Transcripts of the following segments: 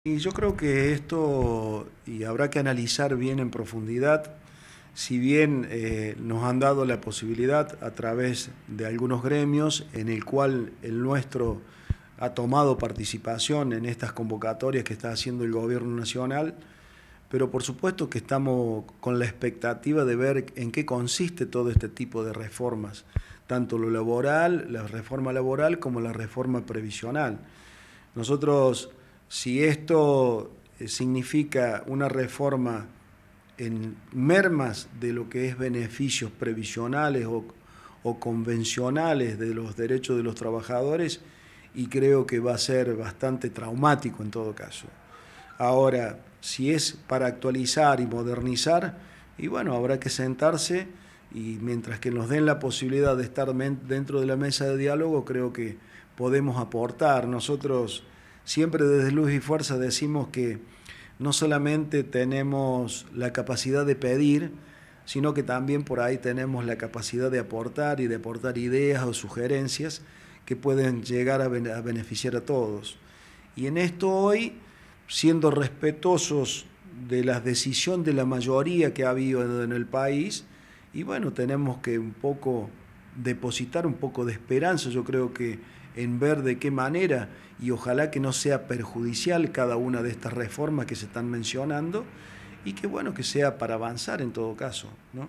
Y yo creo que esto, y habrá que analizar bien en profundidad, si bien nos han dado la posibilidad a través de algunos gremios en el cual el nuestro ha tomado participación en estas convocatorias que está haciendo el gobierno nacional, pero por supuesto que estamos con la expectativa de ver en qué consiste todo este tipo de reformas, tanto lo laboral, la reforma laboral como la reforma previsional. Nosotros, si esto significa una reforma en mermas de lo que es beneficios previsionales o convencionales de los derechos de los trabajadores, y creo que va a ser bastante traumático en todo caso. Ahora, si es para actualizar y modernizar, y bueno, habrá que sentarse y mientras que nos den la posibilidad de estar dentro de la mesa de diálogo, creo que podemos aportar. Nosotros siempre desde Luz y Fuerza decimos que no solamente tenemos la capacidad de pedir, sino que también por ahí tenemos la capacidad de aportar y de aportar ideas o sugerencias que pueden llegar a beneficiar a todos. Y en esto hoy, siendo respetuosos de la decisión de la mayoría que ha habido en el país, y bueno, tenemos que un poco depositar un poco de esperanza, yo creo que en ver de qué manera, y ojalá que no sea perjudicial cada una de estas reformas que se están mencionando, y que bueno, que sea para avanzar en todo caso, ¿no?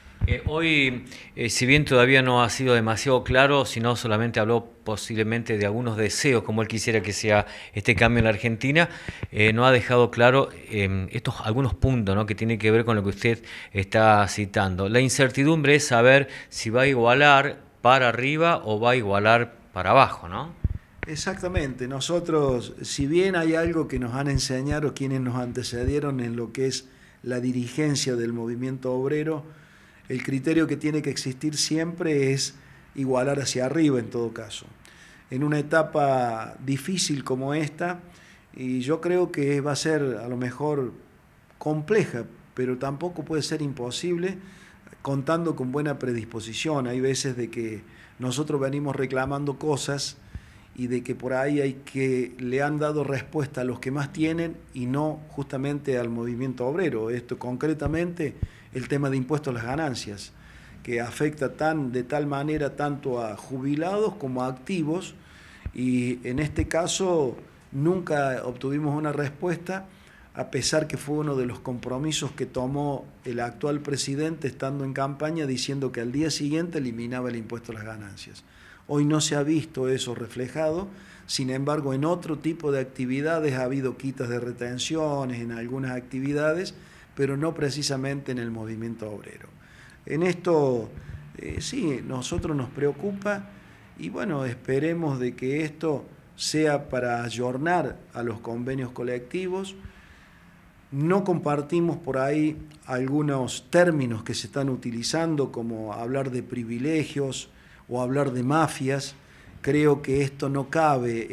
Hoy, si bien todavía no ha sido demasiado claro, sino solamente habló posiblemente de algunos deseos, como él quisiera que sea este cambio en la Argentina, no ha dejado claro algunos puntos, ¿no?, que tienen que ver con lo que usted está citando. La incertidumbre es saber si va a igualar para arriba o va a igualar para abajo, ¿no? Exactamente, nosotros, si bien hay algo que nos han enseñado quienes nos antecedieron en lo que es la dirigencia del movimiento obrero, el criterio que tiene que existir siempre es igualar hacia arriba en todo caso. En una etapa difícil como esta, y yo creo que va a ser a lo mejor compleja, pero tampoco puede ser imposible, contando con buena predisposición. Hay veces de que nosotros venimos reclamando cosas y de que por ahí le han dado respuesta a los que más tienen y no justamente al movimiento obrero. Esto concretamente el tema de impuestos a las ganancias, que afecta de tal manera tanto a jubilados como a activos, y en este caso nunca obtuvimos una respuesta, a pesar que fue uno de los compromisos que tomó el actual presidente estando en campaña, diciendo que al día siguiente eliminaba el impuesto a las ganancias. Hoy no se ha visto eso reflejado, sin embargo en otro tipo de actividades ha habido quitas de retenciones en algunas actividades, pero no precisamente en el movimiento obrero. En esto sí, nosotros nos preocupa y bueno, esperemos de que esto sea para ayornar a los convenios colectivos. No compartimos por ahí algunos términos que se están utilizando, como hablar de privilegios o hablar de mafias. Creo que esto no cabe.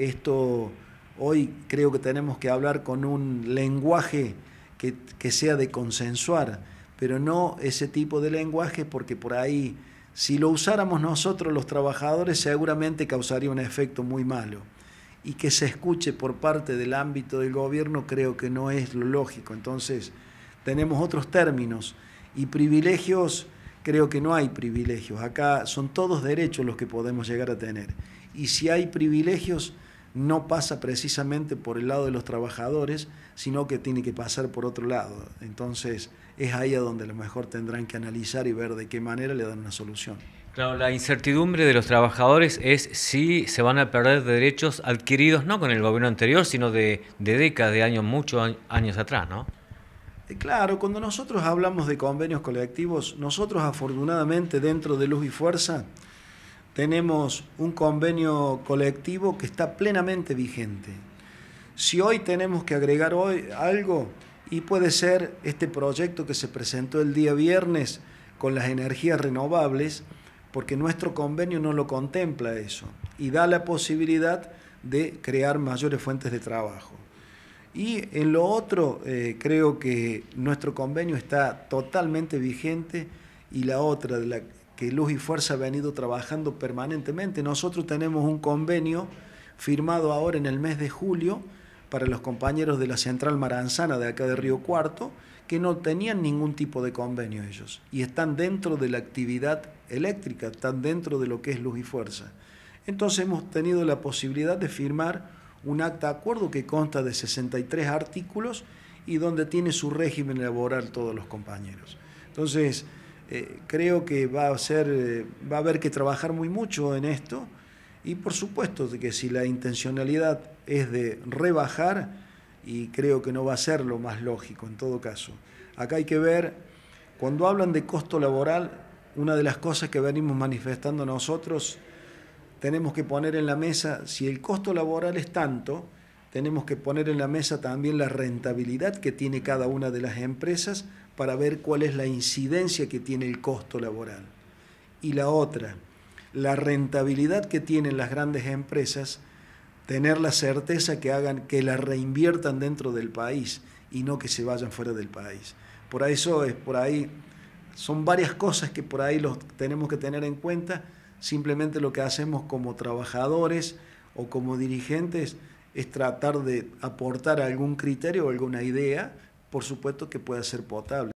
Hoy creo que tenemos que hablar con un lenguaje que sea de consensuar, pero no ese tipo de lenguaje, porque por ahí, si lo usáramos nosotros los trabajadores, seguramente causaría un efecto muy malo. Y que se escuche por parte del ámbito del gobierno creo que no es lo lógico. Entonces tenemos otros términos y privilegios, creo que no hay privilegios. Acá son todos derechos los que podemos llegar a tener. Y si hay privilegios, no pasa precisamente por el lado de los trabajadores, sino que tiene que pasar por otro lado. Entonces es ahí a donde a lo mejor tendrán que analizar y ver de qué manera le dan una solución. Claro, la incertidumbre de los trabajadores es si se van a perder derechos adquiridos no con el gobierno anterior, sino de décadas, de años, muchos años atrás, ¿no? Claro, cuando nosotros hablamos de convenios colectivos, nosotros afortunadamente dentro de Luz y Fuerza tenemos un convenio colectivo que está plenamente vigente. Si hoy tenemos que agregar hoy algo, y puede ser este proyecto que se presentó el día viernes con las energías renovables, porque nuestro convenio no lo contempla eso y da la posibilidad de crear mayores fuentes de trabajo. Y en lo otro, creo que nuestro convenio está totalmente vigente, y la otra, de la que Luz y Fuerza ha venido trabajando permanentemente. Nosotros tenemos un convenio firmado ahora en el mes de julio para los compañeros de la Central Maranzana de acá de Río Cuarto, que no tenían ningún tipo de convenio ellos, y están dentro de la actividad eléctrica, están dentro de lo que es Luz y Fuerza. Entonces hemos tenido la posibilidad de firmar un acta de acuerdo que consta de 63 artículos y donde tiene su régimen laboral todos los compañeros. Entonces, creo que va a haber que trabajar muy mucho en esto, y por supuesto de que si la intencionalidad es de rebajar, y creo que no va a ser lo más lógico en todo caso. Acá hay que ver, cuando hablan de costo laboral, una de las cosas que venimos manifestando nosotros, tenemos que poner en la mesa, si el costo laboral es tanto, tenemos que poner en la mesa también la rentabilidad que tiene cada una de las empresas para ver cuál es la incidencia que tiene el costo laboral. Y la otra, la rentabilidad que tienen las grandes empresas, tener la certeza que hagan, que la reinviertan dentro del país y no que se vayan fuera del país. Por eso son varias cosas que por ahí los tenemos que tener en cuenta. Simplemente lo que hacemos como trabajadores o como dirigentes es tratar de aportar algún criterio o alguna idea, por supuesto que pueda ser potable.